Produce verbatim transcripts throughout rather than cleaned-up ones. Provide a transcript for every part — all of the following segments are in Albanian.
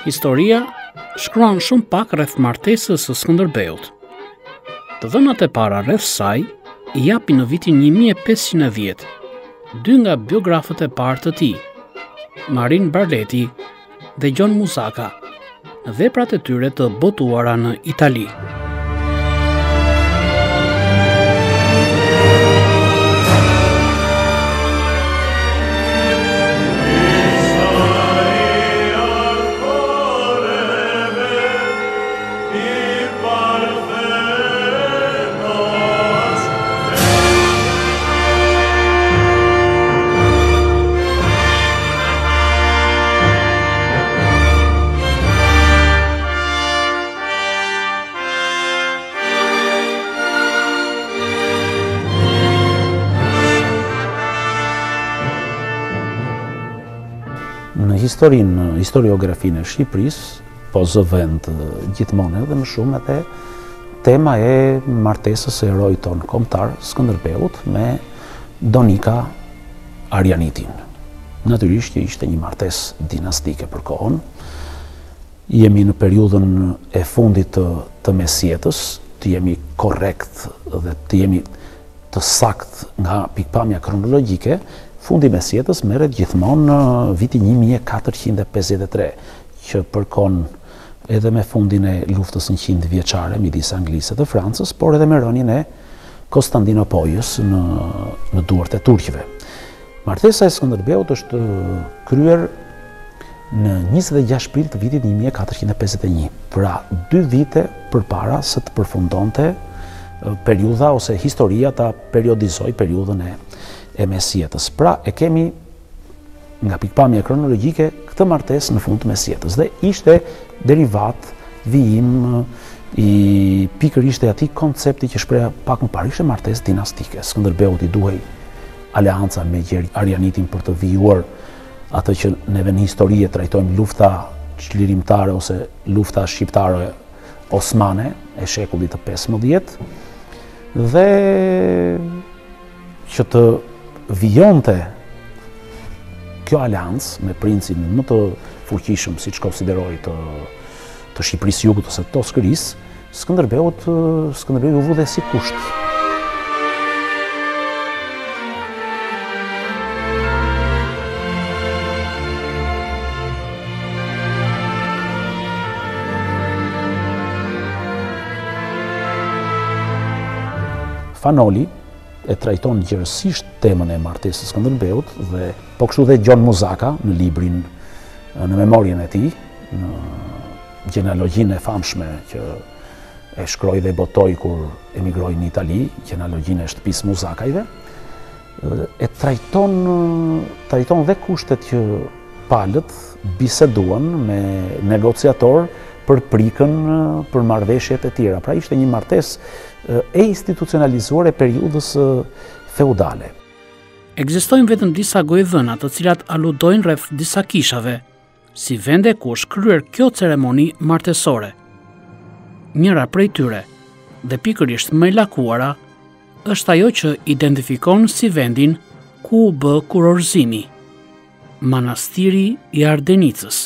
Historia shkruan shumë pak rreth martesës së Skënderbeut. Të dhënat e para rreth saj i japin në vitin një mijë e pesëqind e dhjetë dy nga biografët e parë të tij, Marin Barleti dhe John Musaka, në veprat e tyre të botuara në Itali. Në historinë, historiografinë e Shqipërisë, po zëvend gjithmonë edhe më shumë edhe tema e martesës së heroit ton kombëtar Skënderbeut me Donika Arianitin. Natyrisht që ishte një martesë dinastike për kohën. Jemi në periudhën e fundit të, të mesjetës, të jemi korrekt dhe të jemi të sakt nga pikpamja kronologjike. Fundi mesjetës merret gjithmonë në vitin një mijë e katërqind e pesëdhjetë e tre, që përkon edhe me fundin e luftës njëqind vjeçare midis Anglisë dhe Francës, por edhe me rënien e Konstantinopolës në, në duart e turqëve. Martesa e Skënderbeut është kryer në njëzet e gjashtë prill të vitit një mijë e katërqind e pesëdhjetë e një, pra dy vite përpara se të përfundonte periudha ose historia ta periodizoi periudhën e e mesjetës. Pra e kemi nga pikpamja kronologjike këtë martesë në fund të mesjetës dhe ishte derivat, vijim i pikërisht e atij koncepti që shpreha pak më parë, ishte martesë dinastike. Skënderbeut i duhej aleanca me Arianitin për të vijuar atë që neve në histori e trajtojmë lufta çlirimtare ose lufta shqiptare osmane e shekullit të pesëmbëdhjetë, dhe që të vijonte kjo aleancë me princin më të fuqishëm, siç konsideroi të, të Shqipërisë Jugut ose të Toskërisë, Skënderbeut Skënderbeut u vu dhe si kusht. Fanoli e trajton gjërësisht temën e martesës së Skënderbeut dhe po kështu dhe John Musaka në librin, në memorien e tij, në gjenealogjinë e famshme që e shkroi dhe botoi kur emigroi në Itali, gjenealogjinë e shtëpisë Musakajve, e trajton trajton dhe kushtet që palët biseduan me negociator për prikën për marrëveshjet e tjera. Pra ishte një martesë e institucionalizuar e periudhës feudale. Ekzistojnë vetëm disa gojëdhëna të cilat aludojnë rreth disa kishave, si vende ku është kryer kjo ceremoni martesore. Njëra prej tyre, dhe pikërisht më e lakuara, është ajo që identifikon si vendin ku u bë kurorëzimi, Manastiri i Ardenicës.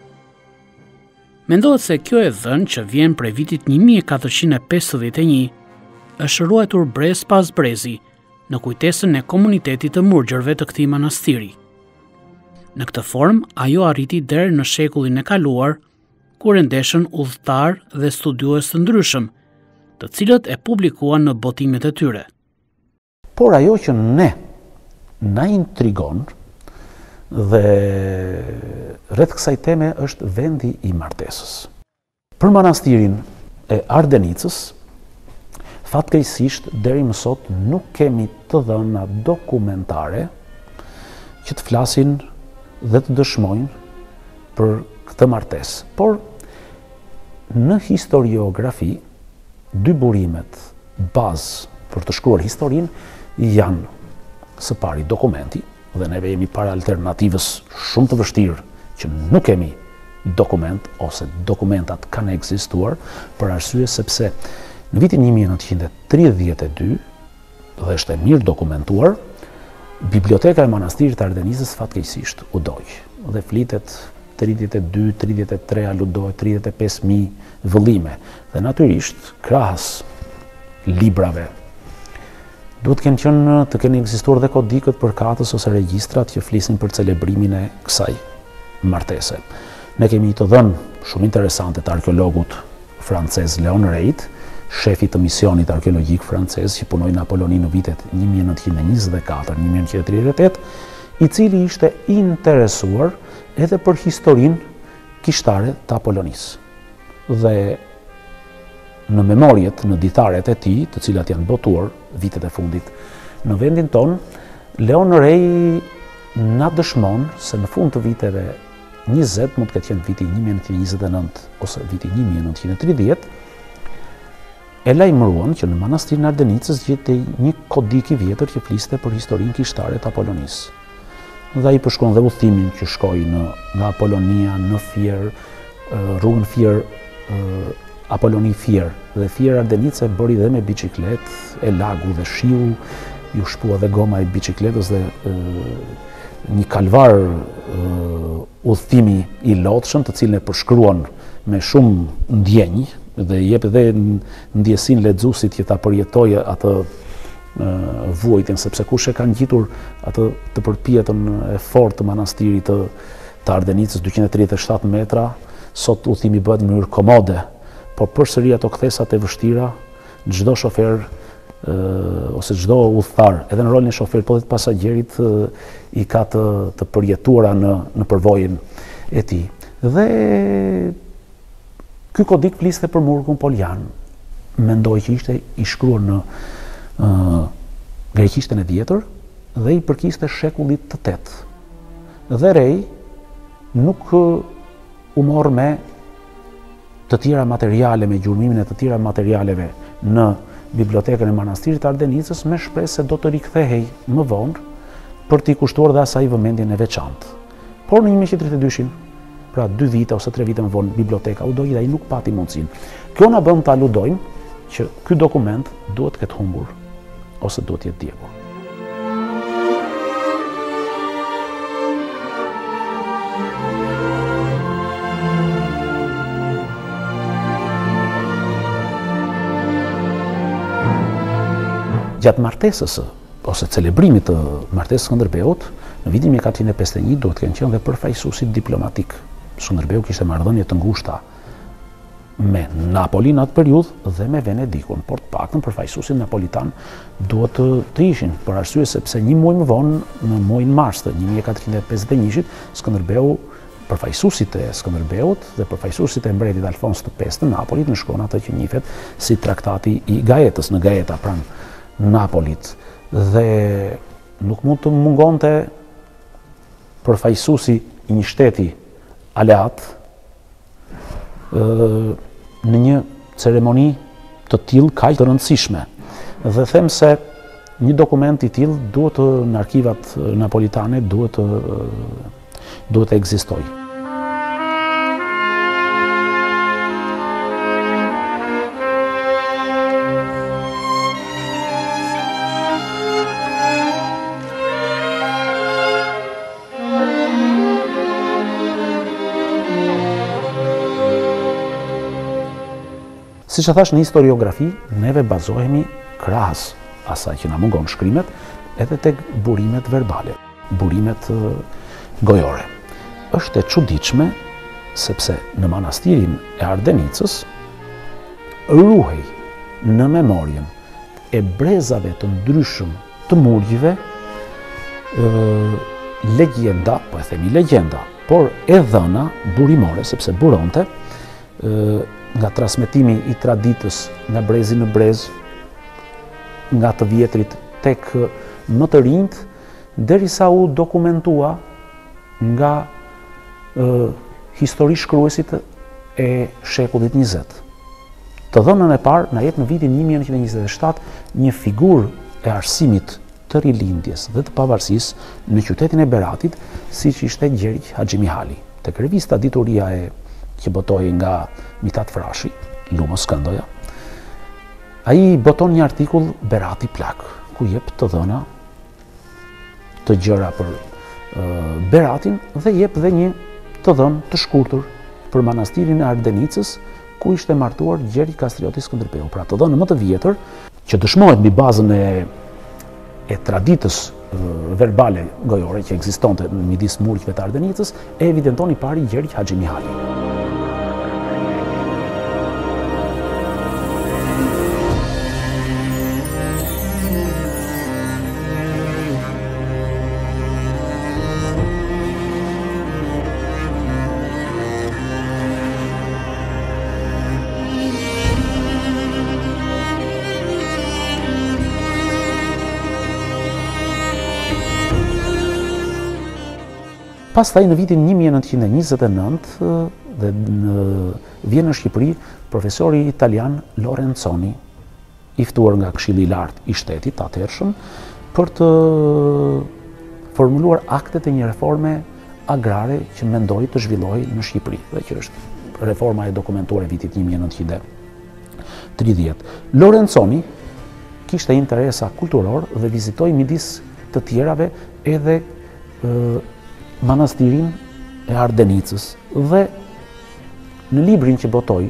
Mendohet se kjo e dhënë, që vjen prej vitit një mijë e katërqind e pesëdhjetë e një, është ruajtur brez pas brezi në kujtesën e komunitetit të murgjërve të këtij manastiri. Në këtë formë, ajo arriti deri në shekullin e kaluar, kur e ndeshën udhëtar dhe studiues të ndryshëm, të cilët e publikuan në botimet e tyre. Por ajo që ne na intrigon dhe rreth kësaj teme është vendi i martesës. Për manastirin e Ardenicës, fatkeqësisht deri më sot nuk kemi të dhëna dokumentare që të flasin dhe të dëshmojnë për këtë martesë. Por në historiografi, dy burimet bazë për të shkruar historinë janë së pari dokumenti, dhe neve jemi para alternativës shumë të vështirë që nuk kemi dokument ose dokumentat kanë ekzistuar, për arsye sepse në vitin një mijë e nëntëqind e tridhjetë e dy, dhe është e mirë dokumentuar, Biblioteka e Manastirit të Ardenicës fatkeqësisht u doj dhe flitet tridhjetë e dy, tridhjetë e tre aludohet, tridhjetë e pesë mijë vëllime. Dhe natyrisht, krahas librave, duhet të kenë qenë të kenë ekzistuar dhe kodikët përkatës ose regjistrat që flisin për celebrimin e kësaj martese. Ne kemi të dhënë shumë interesante të arkeologut francez Leon Reit, shefi të misionit arkeologjik francez që punoi në Apoloni në vitet një mijë e nëntëqind e njëzet e katër - një mijë e nëntëqind e tridhjetë e tetë, i cili ishte interesuar edhe për historinë kishtare të Apolonisë. Dhe në memorjet, në ditaret e tij, të cilat janë botuar vitet e fundit në vendin ton, Leon Rei na dëshmon se në fund të viteve njëzet, mund të ketë qenë viti një mijë e nëntëqind e njëzet e nëntë ose viti një mijë e nëntëqind e tridhjetë, e lajmëruan që në manastirin e Ardenicës gjeti një kodik i vjetër që fliste për historinë kishtare të Apolonisë. Dhe ai përshkruan dhe udhëtimin që shkoi në nga Apolonia në Fier, rrugën Fier, Apoloni Fier dhe Fier Ardenice bëri dhe me biciklet, e lagu dhe shiu, ju shpua dhe goma e bicikletës dhe e, një kalvar udhëtimi i lotshëm, të cilën e përshkruan me shumë ndjenjë dhe jep dhe ndjesin lexuesit që ta përjetojë atë vuajtjen, sepse kush e ka ngjitur atë të përpjetën e fortë të manastirit të, të Ardenicës, dyqind e tridhjetë e shtatë metra, sot udhëtimi bëhet në mënyrë komode, por përsëri ato kthesat e vështira, çdo shofer uh, ose çdo udhëtar, edhe në rolin e shoferit, po dhe të pasagjerit, uh, i ka të, të përjetuara në, në përvojën e tij. Dhe ky kodik fliste për Murgun Poljan, mendoj që ishte i shkruar në uh, greqishten e vjetër dhe i përkiste shekullit të tetë. Dhe Rei nuk uh, u morë me të tjera materiale, me gjurmimin e të tjera materialeve në bibliotekën e manastirit të Ardenicës, me shpresë se do të rikthehej më vonë për t'i kushtuar dhe asaj vëmendjen e veçantë. Por në një mijë e tridhjetë e dyshin, pra dy vite ose tre vite më vonë, biblioteka u doi dhe ai nuk pati mundësinë. Kjo na bën ta aludojmë që ky dokument duhet të ketë humbur ose duhet të jetë djegur. Gjatë martesës ose celebrimit të martesës Skënderbeut, në vitin një mijë e katëqind e pesëdhjetë e një duhet të kenë qenë dhe përfaqësuesit diplomatik. Skënderbeu kishte marrëdhënie të ngushta me Napolin atë periudhë dhe me Venedikun, por të paktën përfaqësuesit napolitan duhet të, të ishin, për arsye sepse një muaj më vonë, në muajin mars të një mijë e katëqind e pesëdhjetë e njëit, Skënderbeu, përfaqësuesit e Skënderbeut dhe përfaqësuesit e mbretit Alfons të pestë të Napolit në shkruan atë që njihet si traktati i Gaetës në Gaeta pranë Napolit, dhe nuk mund të mungonte përfaqësuesi i një shteti aleat në një ceremoni të tillë kaq të rëndësishme. Dhe them se një dokument i tillë duhet në arkivat napolitane duhet duhet të ekzistojë. Si që thash, në historiografi, neve bazohemi krahas asaj që na mungon shkrimet, edhe tek burimet verbale, burimet uh, gojore. Është e çuditshme sepse në manastirin e Ardenicës ruhej në memorien e brezave të ndryshëm të murgjve uh, legjenda, po e themi legjenda, por e dhëna burimore, sepse buronte uh, nga transmetimi i traditës nga brezi në brez, nga të vjetrit tek më të rinjt, derisa u dokumentua nga e, histori shkruesit e shekullit njëzet. Të dhënën e parë na jep në vitin një mijë e nëntëqind e njëzet e shtatë një figurë e arsimit të rilindjes dhe të pavarësisë në qytetin e Beratit, siç ishte Gjergj Haxhi Mihali. Tek revista Dituria e që botohej nga Mitat Frashi, Lumos Këndoja, ai boton një artikull Berati Plak, ku jep të dhëna të gjëra për uh, Beratin dhe jep dhe një të dhënë të shkurtër për manastirin e Ardenicës, ku ishte martuar Gjeri Kastrioti Skënderbeu. Pra të dhënë më të vjetër, që dëshmohet mbi bazën e, e traditës verbale gojore që ekzistonte midis murgjve të Ardenicës, e evidenton i pari Gjeri Haxhi Mihali. Pastaj në vitin një mijë e nëntëqind e njëzet e nëntë dhe në vjen në Shqipëri profesori italian Lorenzoni, i ftuar nga Këshilli i Lartë i Shtetit të atëhershëm, për të formuluar aktet e një reforme agrare që mendoi të zhvillohej në Shqipëri, dhe që është reforma e dokumentuar e vitit një mijë e nëntëqind e tridhjetë. Lorenzoni kishte interesa kulturor dhe vizitoi midis të tjerave edhe manastirin e Ardenicës, dhe në librin që botoi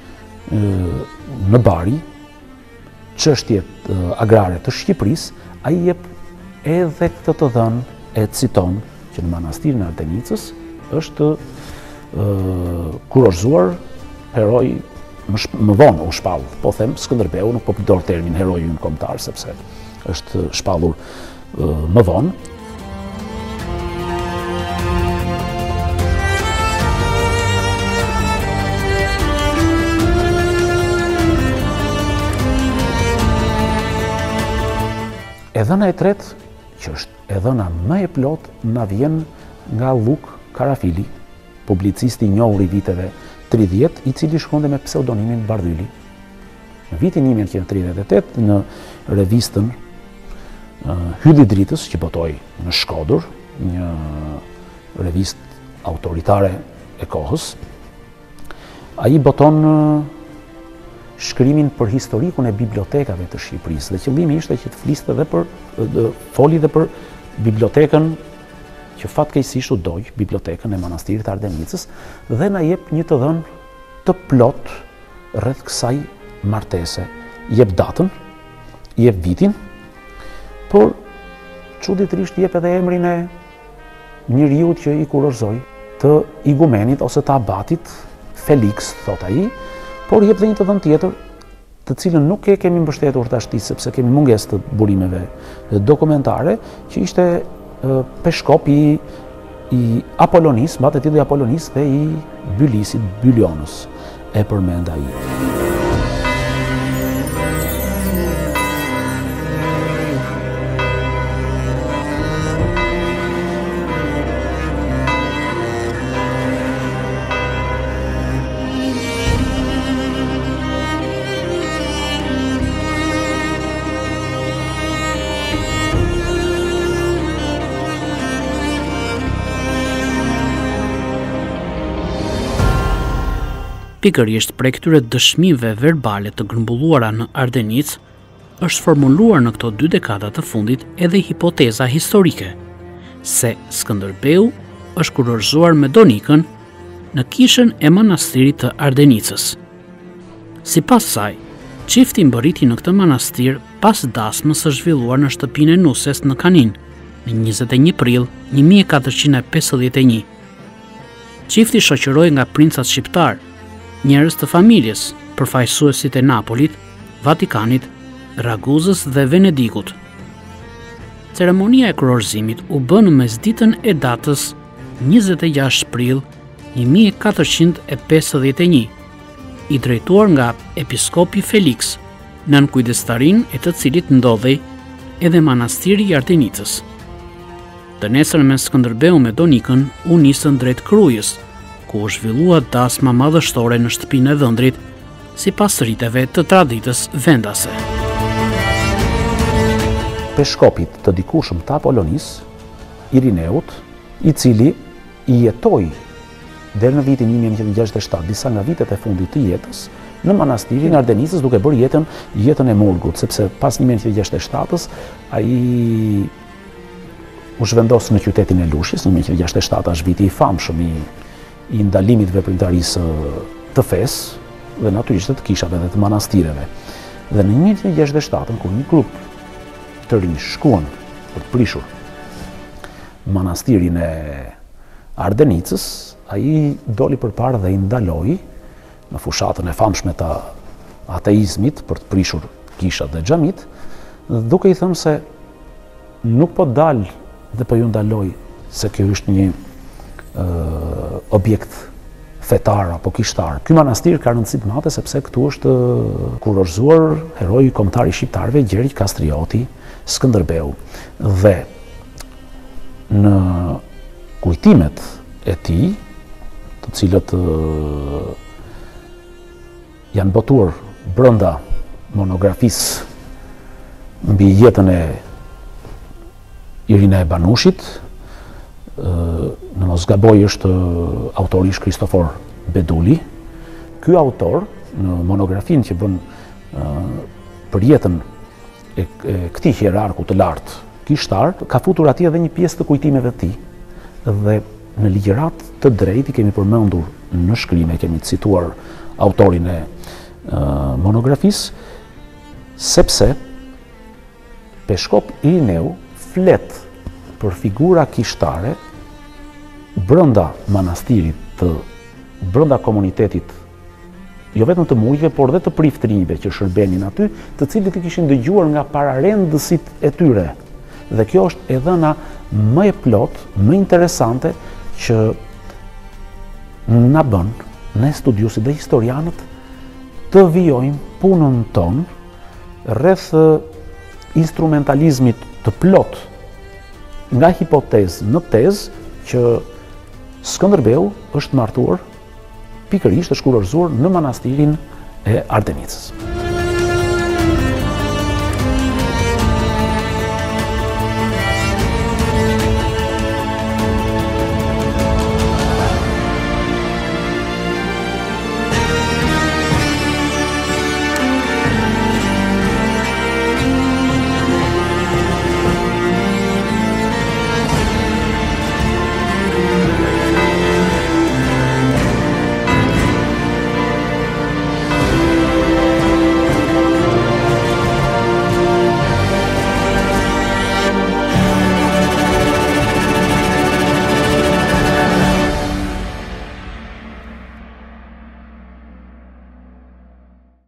në Bari, çështjet agrare të Shqipërisë, ai jep edhe këtë të dhënë, e citon që në manastirin e Ardenicës është kurorzuar heroi më vonë u shpall, po them Skënderbeu, nuk po përdor termin heroi ynë kombëtar sepse është shpallur më vonë. E dhëna e tretë, që është e dhëna më e plot, na vjen nga Luk Karafili, publicisti i njohur i viteve tridhjetë, i cili shkronte me pseudonimin Bardhyli. Në vitin një mijë e nëntëqind e tridhjetë e tetë, në revistën Hylli i Dritës, që botoi në Shkodër, një revistë autoritare e kohës, ai boton shkrimin për historikun e bibliotekave të Shqipërisë, dhe qëllimi ishte që të fliste dhe për foli dhe për bibliotekën që fatkeqësisht u doj, bibliotekën e manastirit të Ardenicës, dhe na jep një të dhënë të plot rreth kësaj martese. Jep datën, jep vitin, por çuditërisht jep edhe emrin e njeriut që i kurorzoi, të igumenit ose të abatit Felix, thot ai, por jep dhe një të dhënë tjetër, të cilën nuk e kemi mbështetur tashti sepse kemi mungesë të burimeve dokumentare, që ishte peshkop i, i Apollonis, mbate titulli Apollonis, dhe i Bylisit, Bylionës, e përmend ai. Pikërisht prej këtyre dëshmive verbale të grumbulluara në Ardenicë, është formuluar në këto dy dekada të fundit edhe hipoteza historike, se Skënderbeu është kurorzuar me Donikën në kishën e manastirit të Ardenicës. Sipas saj, çifti mbërriti në këtë manastir pas dasmës së zhvilluar në shtëpinë e Nuses në Kanin, në njëzet e një prill një mijë e katërqind e pesëdhjetë e një. Çifti shoqëroi nga princat shqiptar, njerëz të familjes, përfaqësuesit e Napolit, Vatikanit, Raguzës dhe Venedikut. Ceremonia e kurorzimit u bë në mesditën e datës njëzet e gjashtë prill një mijë e katërqind e pesëdhjetë e një, i drejtuar nga episkopi Felix, nën kujdestarin e të cilit ndodhej edhe manastiri i Ardenicës. Të nesër me Skënderbeu me Donikën u nisën drejt Krujës, ku u zhvillua dasma madhështore në shtëpinë e dhëndrit, sipas riteve të traditës vendase. Peshkopit të dikushëm të Apollonis, Irineut, i cili i jetoi deri në vitin një mijë e nëntëqind e gjashtëdhjetë e shtatë, disa nga vitet e fundit të jetës, në manastirin e Ardenicës, duke bërë jetën jetën e murgut, sepse pas një mijë e nëntëqind e gjashtëdhjetë e shtatës ai u zhvendos në qytetin e Lushjes. Në një mijë e nëntëqind e gjashtëdhjetë e shtatë është viti i famshëm i i ndalimit veprimtarisë të fesë dhe natyrisht të kishave dhe të manastireve. Dhe në një të gjashtëdhjetë e shtatën, kur një grup të rinj shkuan për të prishur manastirin e Ardenicës, ai doli përpara dhe i ndaloi në fushatën e famshme të ateizmit për të prishur kishat dhe xhamit, duke i thënë se nuk po dal dhe po ju ndaloj se kjo është një uh, objekt fetar apo kishtar. Ky manastir ka rëndësi të madhe sepse këtu është kurorzuar heroi kombëtar i shqiptarëve Gjergj Kastrioti Skënderbeu. Dhe në kujtimet e tij, të cilët uh, janë botuar brenda monografisë mbi jetën e Irina e Banushit, në mos gaboj është autori është Kristofor Beduli. Ky autor, në monografinë që bën për jetën e këtij hierarku të lartë kishtar, ka futur atje edhe një pjesë të kujtimeve të tij. Dhe në ligjërat të drejtë kemi përmendur në shkrime, kemi cituar autorin e monografisë, sepse Peshkop Irineu flet për figura kishtare brenda manastirit, të brenda komunitetit, jo vetëm të mujve, por dhe të priftrinjve që shërbenin aty, të cilët i kishin dëgjuar nga pararendësit e tyre. Dhe kjo është e dhëna më e plot, më interesante që na bën ne studiuesit dhe historianët të vijojmë punën tonë rreth instrumentalizmit të plot nga hipotezë në tezë që Skënderbeu është martuar pikërisht, është kurorzuar në manastirin e Ardenicës.